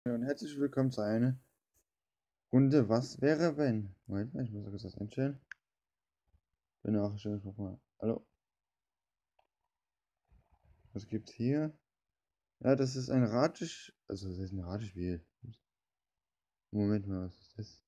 Und herzlich willkommen zu einer Runde Was wäre wenn? Moment mal, ich muss kurz das einstellen. Benachrichtigung, guck mal. Hallo, was gibt's hier? Ja, das ist ein Ratespiel. Also, das ist ein Ratespiel. Moment mal, was ist das?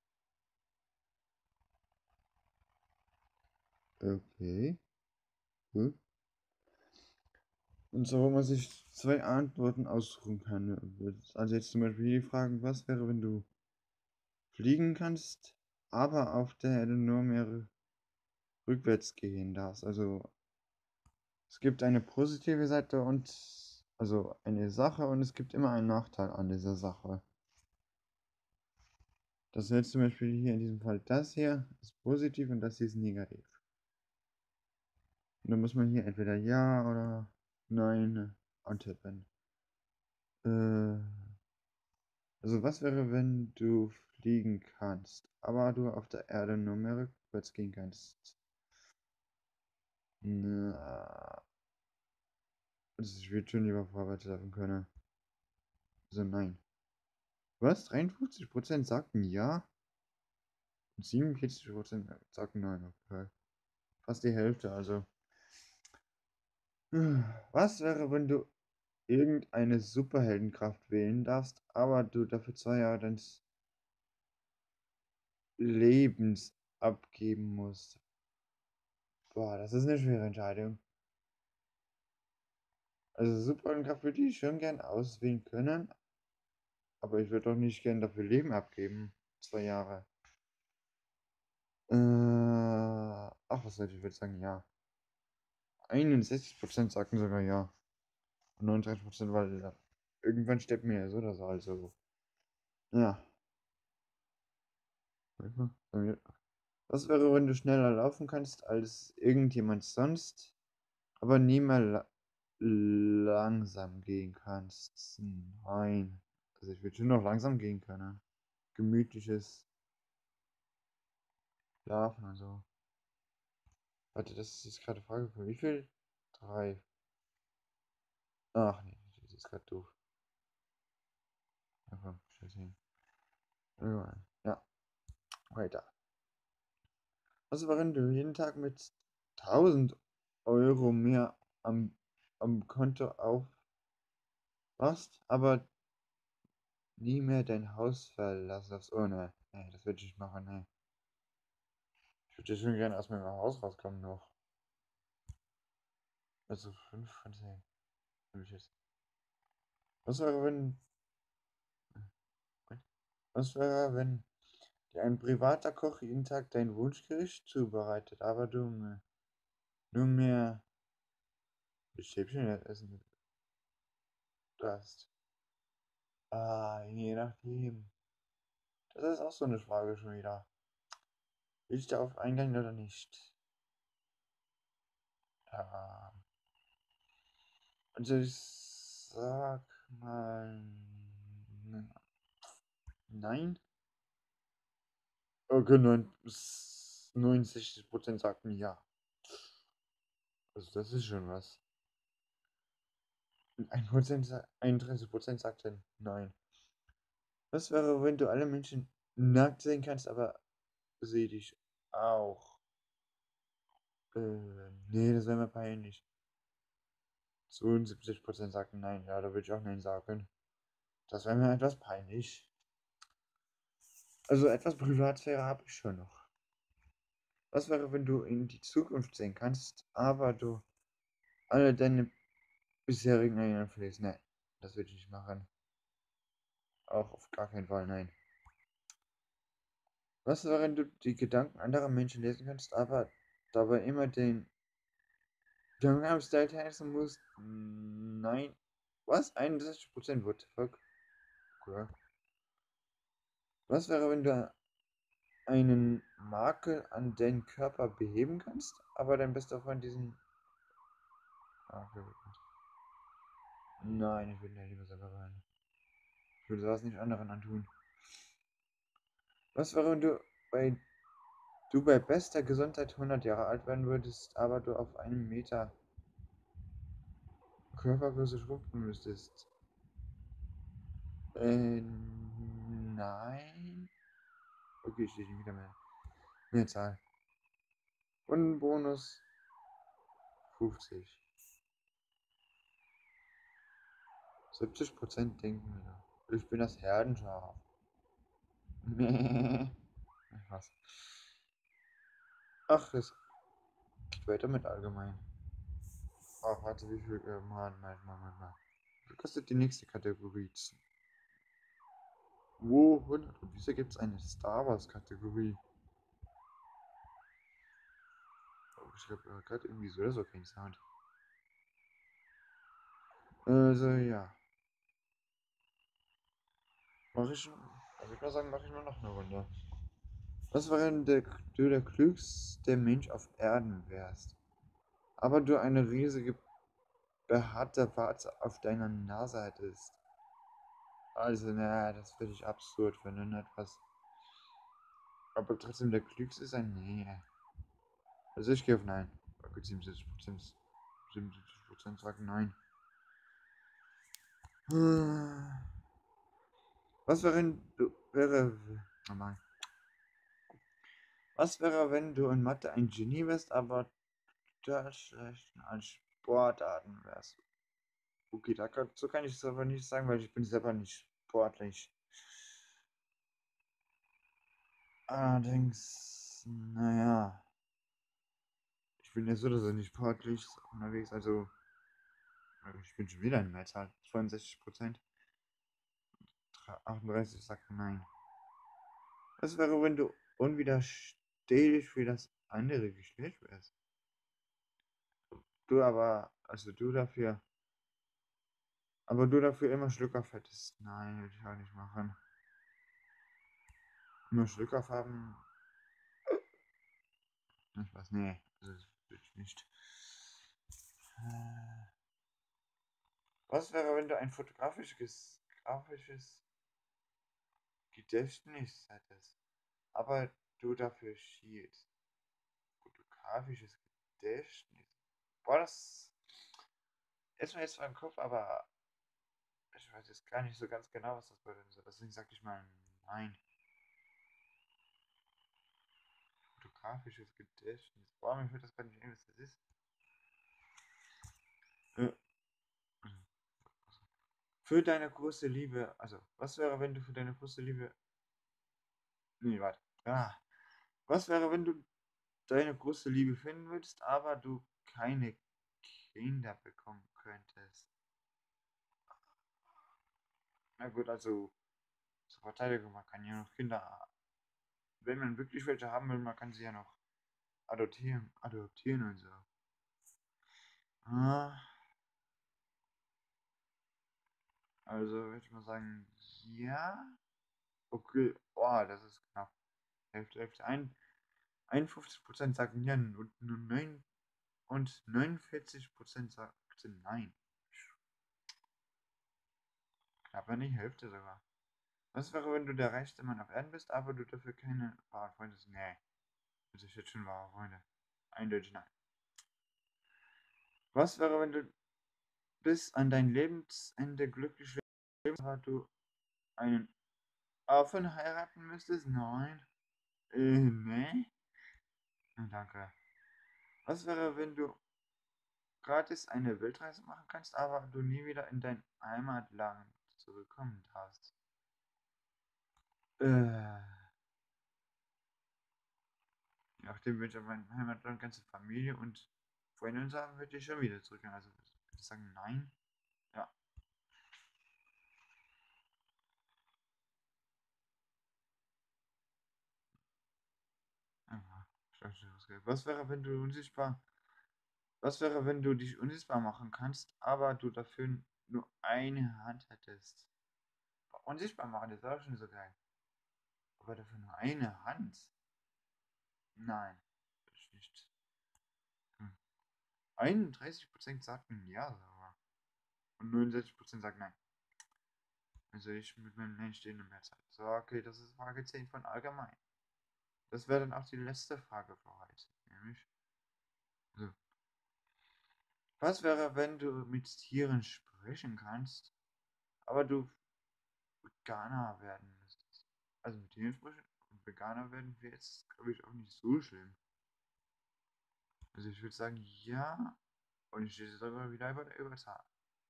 Okay, gut. Und so, wo man sich zwei Antworten aussuchen kann. Also, jetzt zum Beispiel die Fragen: Was wäre, wenn du fliegen kannst, aber auf der Erde nur mehr rückwärts gehen darfst? Also, es gibt eine positive Seite und also eine Sache und es gibt immer einen Nachteil an dieser Sache. Das ist jetzt zum Beispiel hier in diesem Fall das hier ist positiv und das hier ist negativ. Und dann muss man hier entweder Ja oder Nein antippen. Äh, also was wäre, wenn du fliegen kannst, aber du auf der Erde nur mehr rückwärts gehen kannst? Na, also ich würde schon lieber vorwärts laufen können. Also nein. Was? 53% sagten ja? 47% sagten nein, okay. Fast die Hälfte, also. Was wäre, wenn du irgendeine Superheldenkraft wählen darfst, aber du dafür 2 Jahre deines Lebens abgeben musst? Boah, das ist eine schwere Entscheidung. Also Superheldenkraft würde ich schon gern auswählen können, aber ich würde doch nicht gern dafür Leben abgeben. 2 Jahre. Ach, was soll ich würde sagen, ja. 61% sagten sogar ja. Und 39%, weil irgendwann stirbt mir ja so oder so, also. Ja. Was wäre, wenn du schneller laufen kannst als irgendjemand sonst, aber nie mehr langsam gehen kannst? Nein. Also ich würde schon noch langsam gehen können. Gemütliches Schlafen und so. Warte, das ist jetzt gerade eine Frage für wie viel? 3. Ach nee, das ist gerade doof. Ja, komm, stell's hin. Ja, weiter. Was wäre, wenn du jeden Tag mit 1.000 € mehr am Konto aufwachst, aber nie mehr dein Haus verlassen darfst? Oh ne, nee, das würde ich nicht machen, ne. Ich würde schon gerne aus meinem Haus rauskommen noch. Also 5 von 10. Würde ich jetzt. Was wäre, wenn. Was wäre, wenn dir ein privater Koch jeden Tag dein Wunschgericht zubereitet, aber du nur mehr Stäbchen essen darfst? Je nachdem. Das ist auch so eine Frage schon wieder. Will ich darauf eingehen oder nicht? Ja. Also ich sag mal nein. Okay, 69% sagten ja. Also das ist schon was. Und 31% sagten nein. Was wäre, wenn du alle Menschen nackt sehen kannst, aber seh dich auch? Nee, das wäre mir peinlich. 72% sagten nein. Ja, da würde ich auch nein sagen. Das wäre mir etwas peinlich. Also etwas Privatsphäre habe ich schon noch. Was wäre, wenn du in die Zukunft sehen kannst, aber du alle deine bisherigen Erinnerungen verlierst? Nein, das würde ich nicht machen. Auch auf gar keinen Fall, nein. Was wäre, wenn du die Gedanken anderer Menschen lesen kannst, aber dabei immer den Gangnam Style tanzen musst? Nein. Was? 61%? What the fuck? Okay. Was wäre, wenn du einen Makel an deinem Körper beheben kannst, aber dein bester Freund diesen Makel bekommt? Nein, ich würde nicht lieber selber rein. Ich würde sowas nicht anderen antun. Was wäre, wenn du bei bester Gesundheit 100 Jahre alt werden würdest, aber du auf einem Meter Körpergröße schrumpfen müsstest? Nein. Okay, steht nicht wieder mehr. Mehrzahl. Und Bonus 50. 70% denken wir. Ich bin das Herdenschaf. Nee. Was? Ach, es geht weiter mit allgemein. Ach, warte, wie viel? Mann. Wie kostet die nächste Kategorie? 200. Und wieso gibt es eine Star Wars Kategorie? Oh, ich glaube, gerade irgendwie so oder so kein Sound. Also, ja. Mache ich, also ich würde sagen, mache ich mal noch eine Runde. Was wäre, wenn du der klügste Mensch auf Erden wärst, aber du eine riesige behaarte Warze auf deiner Nase hättest? Also, naja, das finde ich absurd, wenn du etwas. Aber trotzdem der klügste sein? Nee. Also ich gehe auf Nein. Okay, 77%. 77% sagen Nein. Was wäre, wenn du. Oh nein. Was wäre, wenn du in Mathe ein Genie wärst, aber total schlecht an Sportarten wärst? Okay, dazu kann ich es aber nicht sagen, weil ich bin selber nicht sportlich. Allerdings, naja, ich bin ja so oder so nicht sportlich unterwegs, also ich bin schon wieder in Mehrzahl. 62%. 38 sagt nein. Was wäre, wenn du unwiderstehlich für das andere Geschlecht wärst? Aber du dafür immer Schluckauf hättest. Nein, würde ich auch nicht machen. Immer Schluckauf haben. Ich weiß, nee, also das würde ich nicht. Was wäre, wenn du ein grafisches Gedächtnis hättest, aber du dafür schielst? Fotografisches Gedächtnis. Boah, das ist mir jetzt zwar im Kopf, aber ich weiß jetzt gar nicht so ganz genau, was das bedeuten soll. Deswegen sag ich mal nein. Fotografisches Gedächtnis. Boah, mir fällt das gar nicht ein, was das ist. Äh, Für deine große Liebe, also, was wäre, wenn du für deine große Liebe. Nee, warte. Ah. Was wäre, wenn du deine große Liebe finden würdest, aber du keine Kinder bekommen könntest? Na gut, also zur Verteidigung, man kann ja noch Kinder. Wenn man wirklich welche haben will, man kann sie ja noch adoptieren und so. Ah, also würde ich mal sagen, ja. Okay, oh, das ist knapp. Hälfte. 51% sagen ja und 49% sagten nein. Knapp nicht Hälfte sogar. Was wäre, wenn du der reichste Mann auf Erden bist, aber du dafür keine wahren Freunde hast? Nee, das ist jetzt schon wahre Freunde. Eindeutig nein. Was wäre, wenn du bis an dein Lebensende glücklich wärst, aber du einen Affen heiraten müsstest? Nein. Nee. Danke. Was wäre, wenn du gratis eine Weltreise machen kannst, aber du nie wieder in dein Heimatland zurückkommen darfst? Nachdem wir in meinem Heimatland ganze Familie und Freunde und haben, würde ich schon wieder zurückgehen. Also würde ich sagen, nein. Ja, einfach. Was wäre, wenn du dich unsichtbar machen kannst, aber du dafür nur eine Hand hättest? Unsichtbar machen, das wäre auch schon so geil. Aber dafür nur eine Hand? Nein, will ich nicht. 31% sagten ja, aber. Und 69% sagen nein. Also ich mit meinem Nein stehen in Mehrzahl. So, okay, das ist Frage 10 von allgemein. Das wäre dann auch die letzte Frage für heute. Nämlich, so, was wäre, wenn du mit Tieren sprechen kannst, aber du Veganer werden müsstest. Also mit Themensprüchen und Veganer werden wäre jetzt, glaube ich, auch nicht so schlimm. Also ich würde sagen, ja. Und ich stehe jetzt aber wieder über der Überzahl.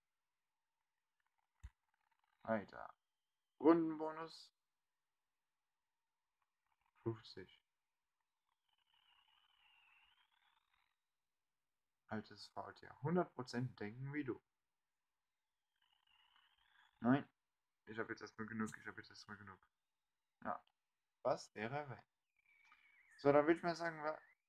Weiter. Rundenbonus 50. Altes Faultier. 100% denken wie du. Nein, ich habe jetzt erstmal genug. Ich habe jetzt erstmal genug. Ja. Was wäre wenn? So, dann würde ich mal sagen,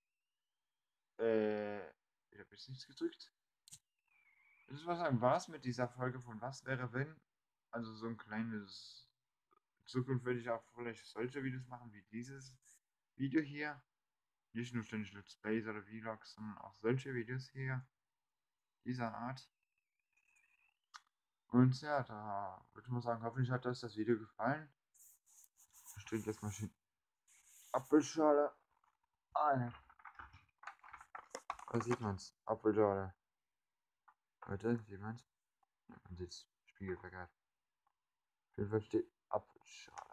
ich habe jetzt nichts gedrückt. Ich würde mal sagen, war es mit dieser Folge von Was wäre wenn? Also so ein kleines. In Zukunft würde ich auch vielleicht solche Videos machen wie dieses Video hier. Nicht nur ständig Let's Plays oder Vlogs, sondern auch solche Videos hier. Dieser Art. Und ja, da würde ich mal sagen, hoffentlich hat euch das Video gefallen. Ich trinke jetzt mal schön Apfelschale. Ah, ja. Da sieht man's. Apfelschale. Leute, sieht man's? Ja, man sieht's. Spiegelverkehrt. Auf jeden Fall steht Apfelschale.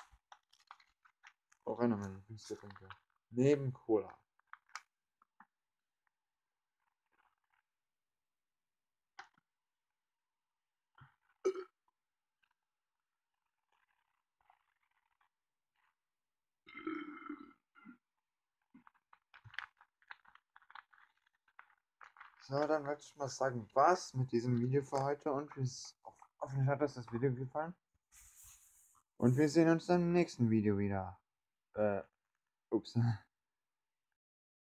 Auch einer meiner Lieblingsgetränke. Neben Cola. So, dann würde ich mal sagen, was mit diesem Video für heute und hoffentlich hat euch das Video gefallen. Und wir sehen uns dann im nächsten Video wieder. Ups.